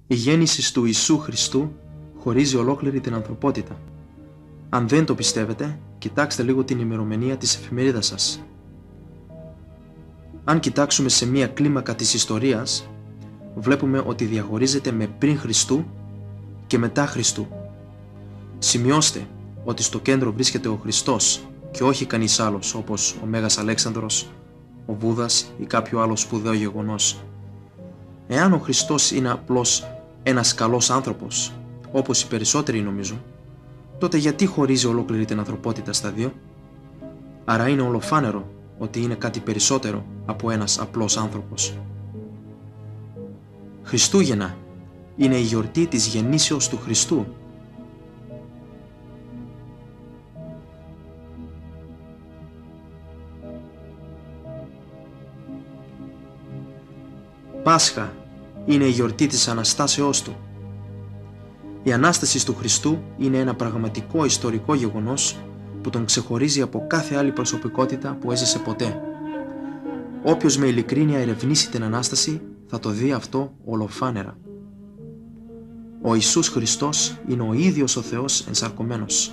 Η γέννηση του Ιησού Χριστού χωρίζει ολόκληρη την ανθρωπότητα. Αν δεν το πιστεύετε, κοιτάξτε λίγο την ημερομηνία της εφημερίδας σας. Αν κοιτάξουμε σε μία κλίμακα της ιστορίας, βλέπουμε ότι διαχωρίζεται με πριν Χριστού και μετά Χριστού. Σημειώστε ότι στο κέντρο βρίσκεται ο Χριστός και όχι κανείς άλλος όπως ο Μέγας Αλέξανδρος, ο Βούδας ή κάποιο άλλο σπουδαίο γεγονός. Εάν ο Χριστός είναι απλώς ένας καλός άνθρωπος, όπως οι περισσότεροι νομίζουν, τότε γιατί χωρίζει ολόκληρη την ανθρωπότητα στα δύο? Άρα είναι ολοφάνερο ότι είναι κάτι περισσότερο από ένας απλός άνθρωπος. Χριστούγεννα είναι η γιορτή της γεννήσεως του Χριστού. Πάσχα είναι η γιορτή της Αναστάσεώς Του. Η Ανάσταση του Χριστού είναι ένα πραγματικό ιστορικό γεγονός που τον ξεχωρίζει από κάθε άλλη προσωπικότητα που έζησε ποτέ. Όποιος με ειλικρίνεια ερευνήσει την Ανάσταση θα το δει αυτό ολοφάνερα. Ο Ιησούς Χριστός είναι ο ίδιος ο Θεός ενσαρκωμένος.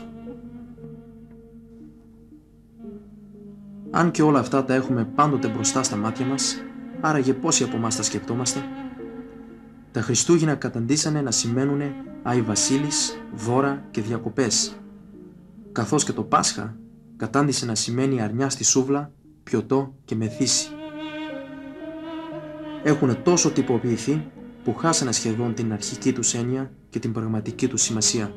Αν και όλα αυτά τα έχουμε πάντοτε μπροστά στα μάτια μας, άραγε πόσοι από εμάς τα σκεπτόμαστε? Τα Χριστούγεννα καταντήσανε να σημαίνουν Άι Βασίλης, δώρα και διακοπές, καθώς και το Πάσχα κατάντησε να σημαίνει αρνιά στη σούβλα, πιωτό και μεθύσι. Έχουν τόσο τυποποιηθεί που χάσανε σχεδόν την αρχική τους έννοια και την πραγματική τους σημασία.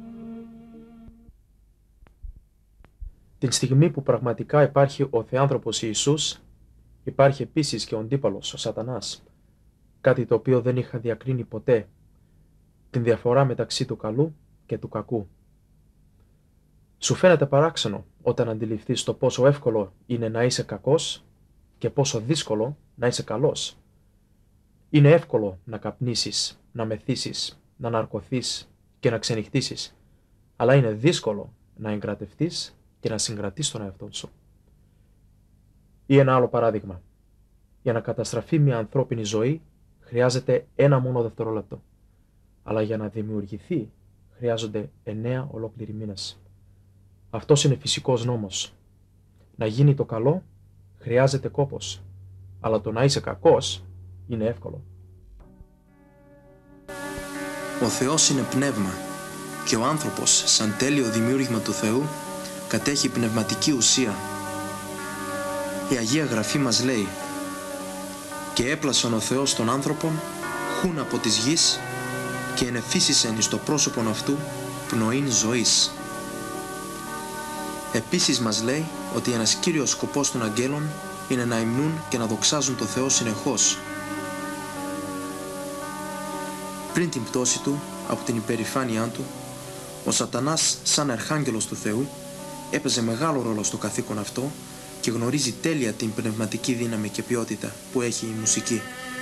Την στιγμή που πραγματικά υπάρχει ο Θεάνθρωπος Ιησούς, υπάρχει επίσης και ο αντίπαλος, ο Σατανάς, κάτι το οποίο δεν είχα διακρίνει ποτέ, την διαφορά μεταξύ του καλού και του κακού. Σου φαίνεται παράξενο όταν αντιληφθείς το πόσο εύκολο είναι να είσαι κακός και πόσο δύσκολο να είσαι καλός. Είναι εύκολο να καπνίσεις, να μεθύσεις, να ναρκωθείς και να ξενυχτήσεις, αλλά είναι δύσκολο να εγκρατευτείς και να συγκρατείς τον εαυτό σου. Ή ένα άλλο παράδειγμα. Για να καταστραφεί μια ανθρώπινη ζωή χρειάζεται ένα μόνο δευτερόλεπτο, αλλά για να δημιουργηθεί χρειάζονται 9 ολόκληροι μήνες. Αυτός είναι φυσικός νόμος. Να γίνει το καλό χρειάζεται κόπος, αλλά το να είσαι κακός είναι εύκολο. Ο Θεός είναι πνεύμα και ο άνθρωπος, σαν τέλειο δημιούργημα του Θεού, κατέχει πνευματική ουσία. Η Αγία Γραφή μας λέει «Και έπλασαν ο Θεός τον άνθρωπον χουν από της γης και ενεφύσισεν εις το πρόσωπον αυτού πνοήν ζωής». Επίσης μας λέει ότι ένας κύριος σκοπός των αγγέλων είναι να υμνούν και να δοξάζουν το Θεό συνεχώς. Πριν την πτώση του από την υπερηφάνειά του, ο Σατανάς σαν αρχάγγελος του Θεού έπαιζε μεγάλο ρόλο στο καθήκον αυτό και γνωρίζει τέλεια την πνευματική δύναμη και ποιότητα που έχει η μουσική.